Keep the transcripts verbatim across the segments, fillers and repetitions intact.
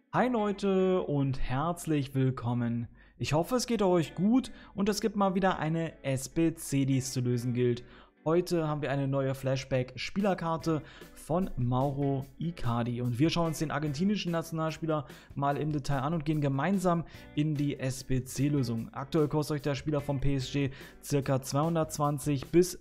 Hi Leute und herzlich willkommen. Ich hoffe, es geht euch gut und es gibt mal wieder eine S B C, die es zu lösen gilt. Heute haben wir eine neue Flashback-Spielerkarte von Mauro Icardi und wir schauen uns den argentinischen Nationalspieler mal im Detail an und gehen gemeinsam in die S B C-Lösung. Aktuell kostet euch der Spieler vom P S G ca. zweihundertzwanzig bis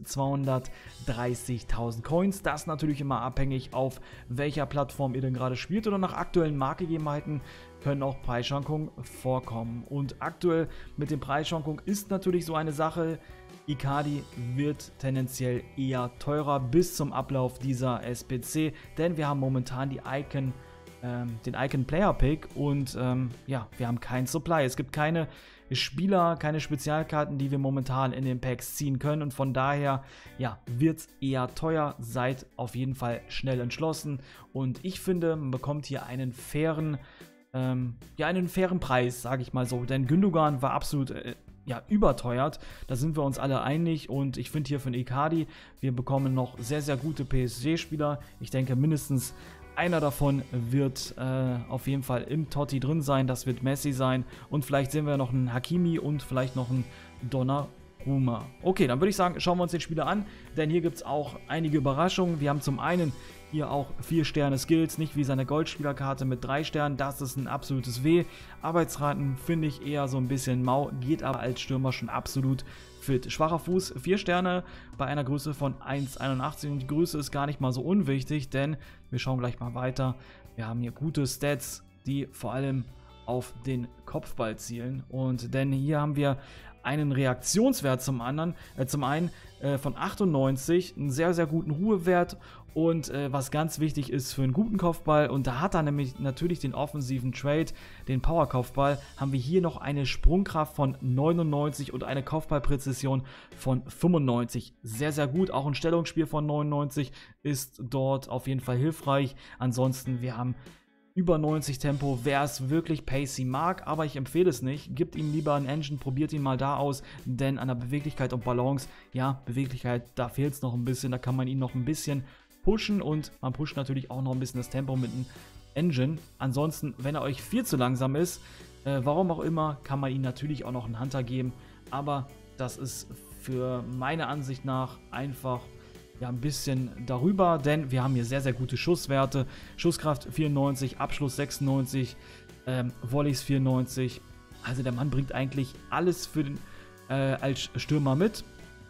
zweihundertdreißigtausend Coins. Das natürlich immer abhängig, auf welcher Plattform ihr denn gerade spielt oder nach aktuellen Marktgegebenheiten können auch Preisschwankungen vorkommen. Und aktuell mit den Preisschwankungen ist natürlich so eine Sache, Icardi wird tendenziell eher teurer bis zum Ablauf dieser S B C, denn wir haben momentan die Icon, ähm, den Icon Player Pick und ähm, ja, wir haben keinen Supply. Es gibt keine Spieler, keine Spezialkarten, die wir momentan in den Packs ziehen können und von daher ja, wird es eher teuer. Seid auf jeden Fall schnell entschlossen und ich finde, man bekommt hier einen fairen Ähm, ja, einen fairen Preis, sage ich mal so. Denn Gündogan war absolut äh, ja, überteuert. Da sind wir uns alle einig. Und ich finde hier für den Icardi, wir bekommen noch sehr, sehr gute P S G-Spieler. Ich denke, mindestens einer davon wird äh, auf jeden Fall im Totti drin sein. Das wird Messi sein. Und vielleicht sehen wir noch einen Hakimi und vielleicht noch einen Donnarumma. Okay, dann würde ich sagen, schauen wir uns den Spieler an. Denn hier gibt es auch einige Überraschungen. Wir haben zum einen hier auch vier Sterne Skills, nicht wie seine Goldspielerkarte mit drei Sternen, das ist ein absolutes W. Arbeitsraten finde ich eher so ein bisschen mau, geht aber als Stürmer schon absolut fit. Schwacher Fuß, vier Sterne bei einer Größe von eins Komma einundachtzig und die Größe ist gar nicht mal so unwichtig, denn wir schauen gleich mal weiter. Wir haben hier gute Stats, die vor allem auf den Kopfball zielen und denn hier haben wir einen Reaktionswert zum anderen, äh, zum einen äh, von achtundneunzig, einen sehr, sehr guten Ruhewert und äh, was ganz wichtig ist für einen guten Kopfball und da hat er nämlich natürlich den offensiven Trade, den Power-Kopfball, haben wir hier noch eine Sprungkraft von neunundneunzig und eine Kopfballpräzision von fünfundneunzig. Sehr, sehr gut, auch ein Stellungsspiel von neunundneunzig ist dort auf jeden Fall hilfreich. Ansonsten, wir haben über neunzig Tempo, wer es wirklich pacey mag, aber ich empfehle es nicht. Gebt ihm lieber einen Engine, probiert ihn mal da aus, denn an der Beweglichkeit und Balance, ja, Beweglichkeit, da fehlt es noch ein bisschen, da kann man ihn noch ein bisschen pushen und man pusht natürlich auch noch ein bisschen das Tempo mit einem Engine. Ansonsten, wenn er euch viel zu langsam ist, äh, warum auch immer, kann man ihm natürlich auch noch einen Hunter geben, aber das ist für meine Ansicht nach einfach ja, ein bisschen darüber, denn wir haben hier sehr, sehr gute Schusswerte. Schusskraft vierundneunzig, Abschluss sechsundneunzig, ähm, Volleys vierundneunzig. Also der Mann bringt eigentlich alles für den, äh, als Stürmer mit.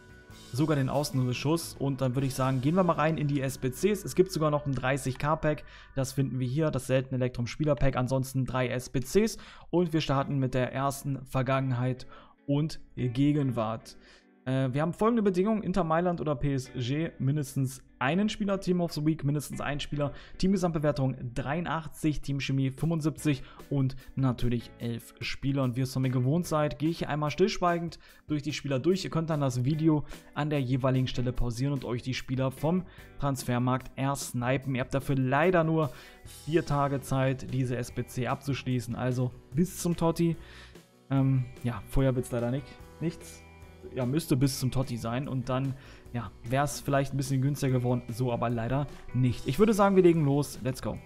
Sogar den Außenschuss. Und dann würde ich sagen, gehen wir mal rein in die S B Cs. Es gibt sogar noch ein dreißig K Pack. Das finden wir hier, das seltene Elektrum Spieler Pack. Ansonsten drei S B Cs. Und wir starten mit der ersten Vergangenheit und Gegenwart. Wir haben folgende Bedingungen: Inter Mailand oder P S G, mindestens einen Spieler, Team of the Week, mindestens ein Spieler, Teamgesamtbewertung dreiundachtzig, Teamchemie fünfundsiebzig und natürlich elf Spieler. Und wie ihr es von mir gewohnt seid, gehe ich hier einmal stillschweigend durch die Spieler durch. Ihr könnt dann das Video an der jeweiligen Stelle pausieren und euch die Spieler vom Transfermarkt ersnipen. Ihr habt dafür leider nur vier Tage Zeit, diese S B C abzuschließen, also bis zum Totti. Ähm, ja, vorher wird es leider nicht, nichts. Ja, müsste bis zum Totti sein und dann, ja, wäre es vielleicht ein bisschen günstiger geworden, so aber leider nicht. Ich würde sagen, wir legen los, let's go.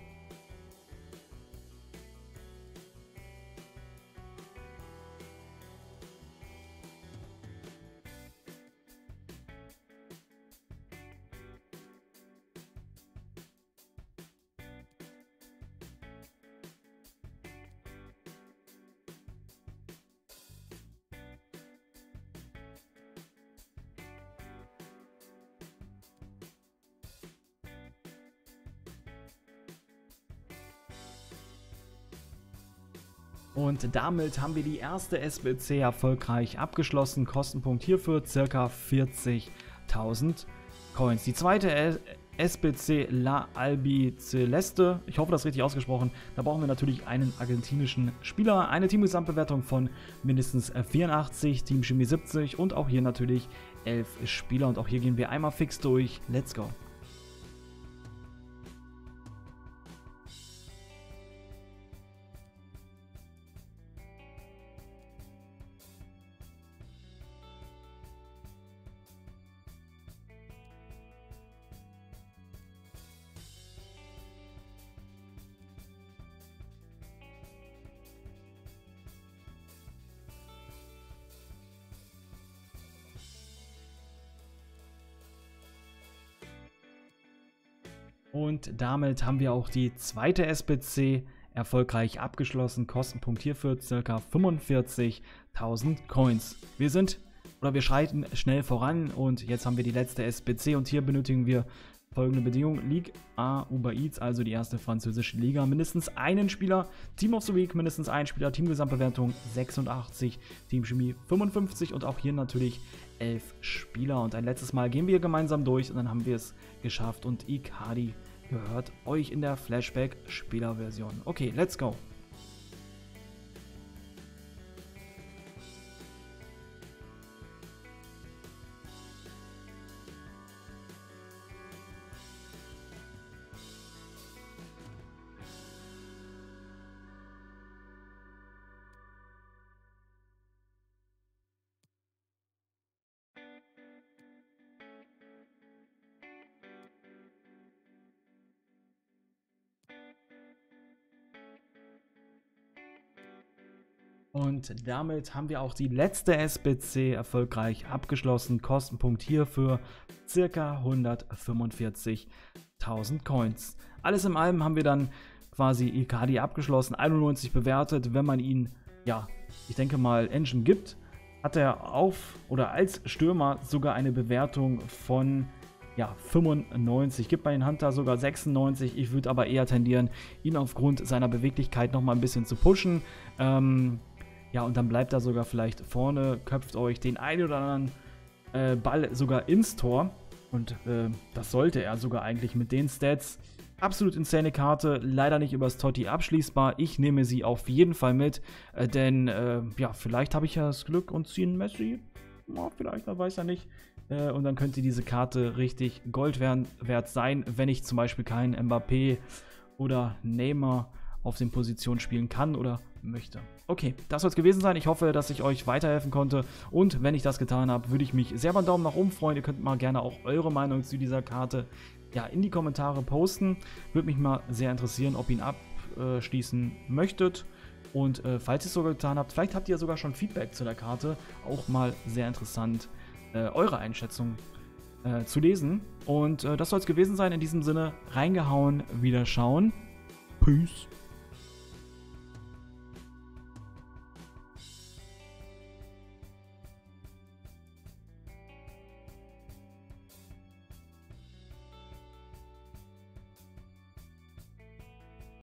Und damit haben wir die erste S B C erfolgreich abgeschlossen. Kostenpunkt hierfür ca. vierzigtausend Coins. Die zweite S B C La Albiceleste, ich hoffe, das ist richtig ausgesprochen. Da brauchen wir natürlich einen argentinischen Spieler. Eine Teamgesamtbewertung von mindestens vierundachtzig, Teamchemie siebzig und auch hier natürlich elf Spieler. Und auch hier gehen wir einmal fix durch. Let's go. Und damit haben wir auch die zweite S B C erfolgreich abgeschlossen. Kostenpunkt hierfür ca. fünfundvierzigtausend Coins. Wir sind, oder wir schreiten schnell voran und jetzt haben wir die letzte S B C und hier benötigen wir folgende Bedingungen: Ligue A Uber Eats, also die erste französische Liga, mindestens einen Spieler, Team of the Week mindestens ein Spieler, Teamgesamtbewertung sechsundachtzig, Teamchemie fünfundfünfzig und auch hier natürlich elf Spieler. Und ein letztes Mal gehen wir gemeinsam durch und dann haben wir es geschafft und Icardi gehört euch in der Flashback-Spielerversion. Okay, let's go. Und damit haben wir auch die letzte S B C erfolgreich abgeschlossen. Kostenpunkt hierfür ca. hundertfünfundvierzigtausend Coins. Alles in allem haben wir dann quasi Icardi abgeschlossen, einundneunzig bewertet. Wenn man ihn, ja, ich denke mal, Engine gibt, hat er auf oder als Stürmer sogar eine Bewertung von ja, fünfundneunzig. Gibt man den Hunter sogar sechsundneunzig. Ich würde aber eher tendieren, ihn aufgrund seiner Beweglichkeit nochmal ein bisschen zu pushen. Ähm, Ja, und dann bleibt er sogar vielleicht vorne, köpft euch den einen oder anderen äh, Ball sogar ins Tor. Und äh, das sollte er sogar eigentlich mit den Stats. Absolut insane Karte, leider nicht übers Totti abschließbar. Ich nehme sie auf jeden Fall mit, äh, denn äh, ja, vielleicht habe ich ja das Glück und ziehe einen Messi. Ja, vielleicht, man weiß ja nicht. Äh, und dann könnte diese Karte richtig Gold wert sein, wenn ich zum Beispiel keinen Mbappé oder Neymar auf den Positionen spielen kann oder möchte. Okay, das soll es gewesen sein. Ich hoffe, dass ich euch weiterhelfen konnte. Und wenn ich das getan habe, würde ich mich sehr über einen Daumen nach oben freuen. Ihr könnt mal gerne auch eure Meinung zu dieser Karte ja, in die Kommentare posten. Würde mich mal sehr interessieren, ob ihr ihn abschließen möchtet. Und äh, falls ihr es sogar getan habt, vielleicht habt ihr sogar schon Feedback zu der Karte. Auch mal sehr interessant, äh, eure Einschätzung äh, zu lesen. Und äh, das soll es gewesen sein. In diesem Sinne, reingehauen, wieder schauen. Peace.